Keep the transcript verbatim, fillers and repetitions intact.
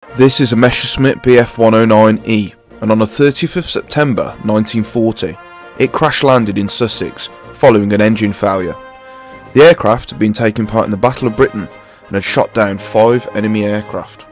This is a Messerschmitt B F one oh nine E, and on the thirtieth of September nineteen forty, it crash-landed in Sussex following an engine failure. The aircraft had been taking part in the Battle of Britain and had shot down five enemy aircraft.